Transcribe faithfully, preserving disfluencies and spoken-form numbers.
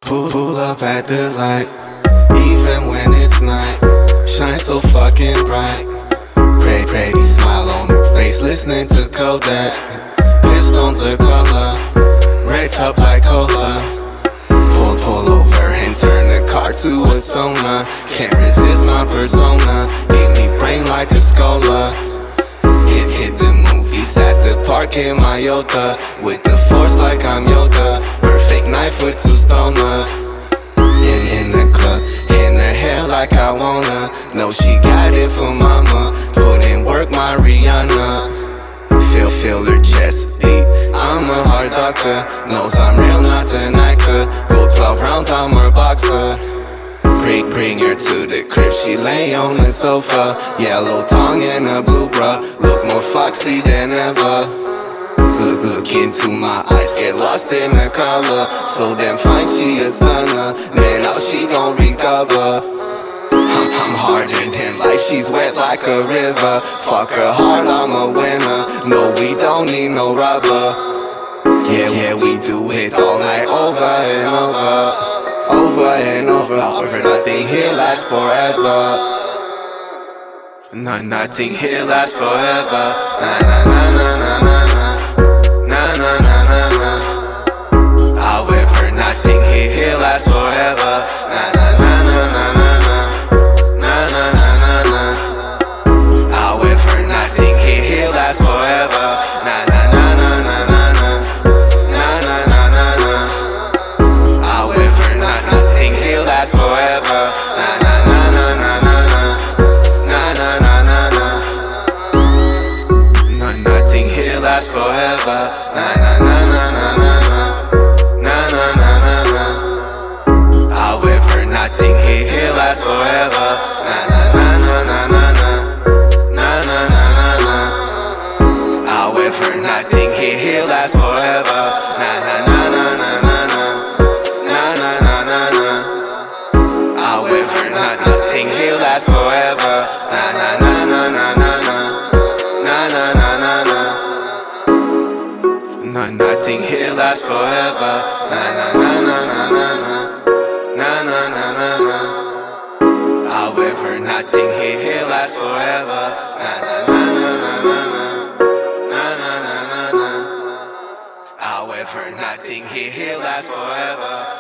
Pull, pull up at the light, even when it's night. Shine so fucking bright. Pretty, pretty smile on her face, listening to Kodak. Pistons are color, red top like cola. Pull, pull over and turn the car to a sauna. Can't resist my persona, hit me brain like a scholar. Hit, hit the movies at the park in my Yoda, with the force like I'm Yoda. Perfect knife with two stoners. In, in the club, in her hair like I wanna. Know she got it for mama. Put in work, my Rihanna. Feel, feel her chest beat. I'm a hard doctor. Knows I'm real, not an actor. Go twelve rounds, I'm her boxer. Bring, bring her to the crib, she lay on the sofa. Yellow tongue and a blue bra. Look more foxy than ever. Look, look into my eyes, get lost in the color. So damn fine, she a stunner. Man, how she gon' recover? I'm, I'm harder than life, she's wet like a river. Fuck her hard, I'm a winner. No, we don't need no rubber. Yeah, yeah, we do it all night over and over. Over and over, however, nothing here lasts forever. No, nothing here lasts forever. Na na na na na na na. Na na na na na. However, nothing here, here lasts forever. Na na na na na na na. Na na na na na. However, nothing here, here lasts forever. Na na na na na na na. Na na na na na. However, not nothing here lasts forever. Na na na na na na na. Na na na na na. No, nothing here lasts forever. Na na na na na na na. Na na na na na. However, nothing here, here lasts forever. Na na na na na na na. Na na na na na. However, nothing here, here lasts forever. Na na na na na na na. Na na na na na. However, not nothing here lasts forever. Na na na na na na na. Na na na na na. No, nothing here lasts forever. Na na na na na na na. Na na na na na. However, nothing here, here lasts forever. Na na na na na na na. Na na na na na. However, nothing here, here lasts forever.